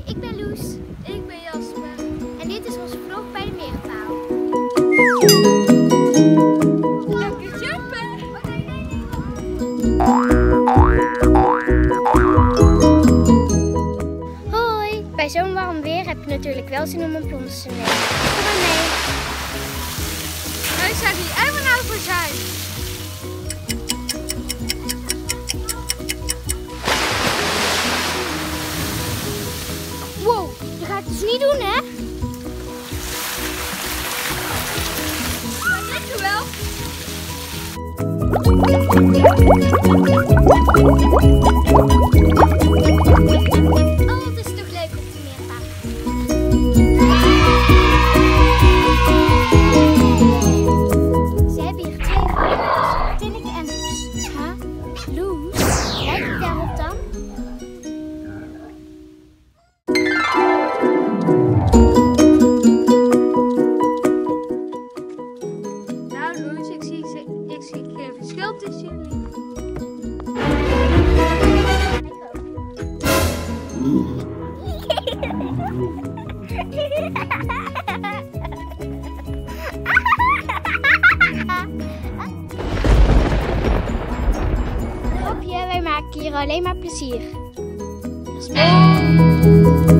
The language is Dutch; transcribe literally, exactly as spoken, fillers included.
ik ben Loes. Ik ben Jasper. En dit is onze vlog bij de meerpaal. Lekker jumpen! Hoi! Bij zo'n warm weer heb je natuurlijk wel zin om een plons te nemen. Kom maar mee. Wij zijn hier en we nou voor zijn. Wow, je gaat het dus niet doen, hè? Dat ligt er wel. Oh, het is toch leuk op de meerpaal. Ze hebben hier twee vogels, Tinneke en Loes. Huh? Loes? Lijkt het daarop dan? Nou Loes, ik zie, ik zie geen verschil tussen jullie. Grapje, wij maken hier alleen maar plezier.